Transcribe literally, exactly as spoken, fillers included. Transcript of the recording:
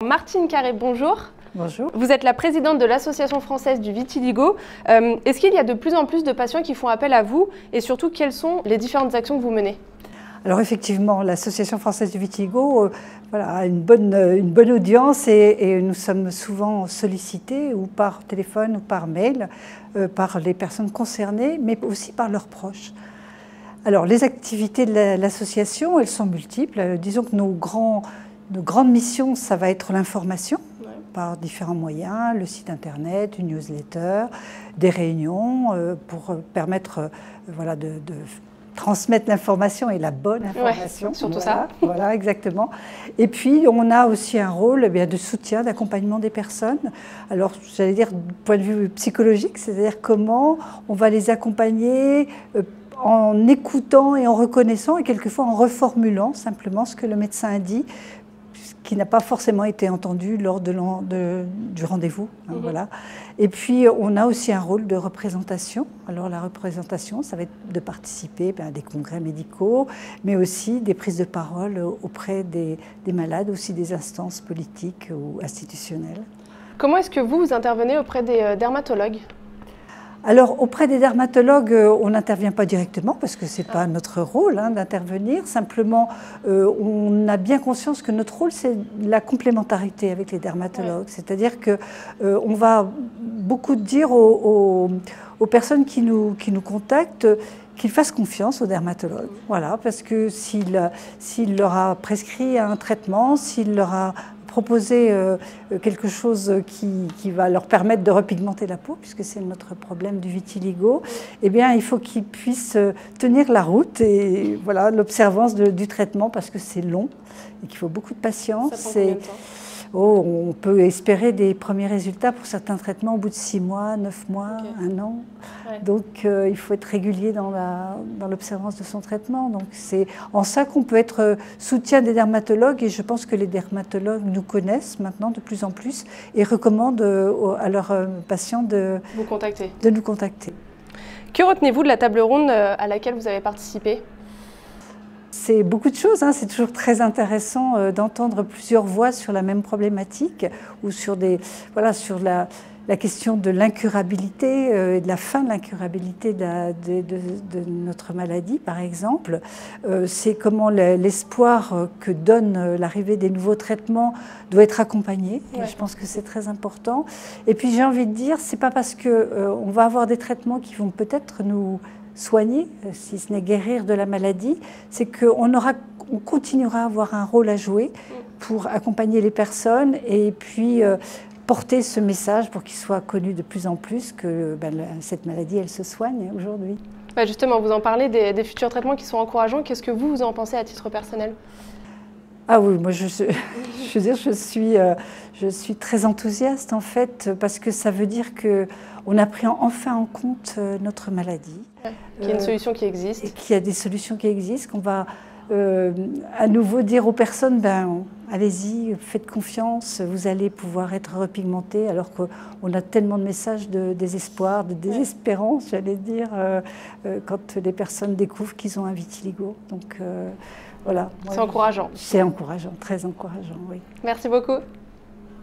Martine Carré, bonjour. Bonjour. Vous êtes la présidente de l'Association française du vitiligo. Euh, Est-ce qu'il y a de plus en plus de patients qui font appel à vous et surtout quelles sont les différentes actions que vous menez? Alors effectivement, l'Association française du vitiligo euh, voilà, a une bonne, une bonne audience et, et nous sommes souvent sollicités ou par téléphone ou par mail euh, par les personnes concernées, mais aussi par leurs proches. Alors les activités de l'association, elles sont multiples. Euh, disons que nos, grands, nos grandes missions, ça va être l'information. Ouais. Par différents moyens, le site internet, une newsletter, des réunions euh, pour permettre euh, voilà, de, de transmettre l'information et la bonne information. Ouais, surtout voilà, ça. Voilà, exactement. Et puis, on a aussi un rôle eh bien, de soutien, d'accompagnement des personnes. Alors, j'allais dire, du point de vue psychologique, c'est-à-dire comment on va les accompagner euh, en écoutant et en reconnaissant et quelquefois en reformulant simplement ce que le médecin a dit, qui n'a pas forcément été entendu lors de de, du rendez-vous. Hein, mmh. Voilà. Et puis, on a aussi un rôle de représentation. Alors, la représentation, ça va être de participer ben, à des congrès médicaux, mais aussi des prises de parole auprès des, des malades, aussi des instances politiques ou institutionnelles. Comment est-ce que vous, vous intervenez auprès des dermatologues ? Alors, auprès des dermatologues, on n'intervient pas directement parce que ce n'est pas notre rôle hein, d'intervenir. Simplement, euh, on a bien conscience que notre rôle, c'est la complémentarité avec les dermatologues. Ouais. C'est-à-dire qu'on euh, va beaucoup dire aux, aux, aux personnes qui nous, qui nous contactent qu'ils fassent confiance aux dermatologues. Voilà, parce que s'il s'il leur a prescrit un traitement, s'il leur a proposer euh, quelque chose qui, qui va leur permettre de repigmenter la peau, puisque c'est notre problème du vitiligo, eh bien, il faut qu'ils puissent tenir la route et voilà, l'observance du traitement, parce que c'est long et qu'il faut beaucoup de patience. Ça prend combien de temps ? Oh, on peut espérer des premiers résultats pour certains traitements au bout de six mois, neuf mois, okay. un an. Ouais. Donc euh, il faut être régulier dans l'observance de son traitement. Donc c'est en ça qu'on peut être soutien des dermatologues et je pense que les dermatologues nous connaissent maintenant de plus en plus et recommandent à leurs patients de, vous contacter. de nous contacter. Que retenez-vous de la table ronde à laquelle vous avez participé ? C'est beaucoup de choses, hein. C'est toujours très intéressant euh, d'entendre plusieurs voix sur la même problématique ou sur, des, voilà, sur la, la question de l'incurabilité euh, et de la fin de l'incurabilité de, de, de, de notre maladie, par exemple. Euh, c'est comment l'espoir que donne l'arrivée des nouveaux traitements doit être accompagné. Ouais. Et je pense que c'est très important. Et puis j'ai envie de dire, c'est pas parce qu'on euh, va avoir des traitements qui vont peut-être nous soigner, si ce n'est guérir de la maladie, c'est qu'on aura, on continuera à avoir un rôle à jouer pour accompagner les personnes et puis euh, porter ce message pour qu'il soit connu de plus en plus que ben, cette maladie, elle se soigne aujourd'hui. Bah justement, vous en parlez des, des futurs traitements qui sont encourageants. Qu'est-ce que vous, vous en pensez à titre personnel ? Ah oui, moi je, je veux dire, je suis, euh, je suis très enthousiaste en fait parce que ça veut dire qu'on a pris enfin en compte euh, notre maladie. Ouais, qu'il y a une euh, solution qui existe. Et qu'il y a des solutions qui existent, qu'on va euh, à nouveau dire aux personnes, ben, allez-y, faites confiance, vous allez pouvoir être repigmenté alors qu'on a tellement de messages de désespoir, de désespérance, ouais. J'allais dire, euh, euh, quand les personnes découvrent qu'ils ont un vitiligo. Donc, euh, Voilà. C'est encourageant. C'est encourageant, très encourageant, oui. Merci beaucoup.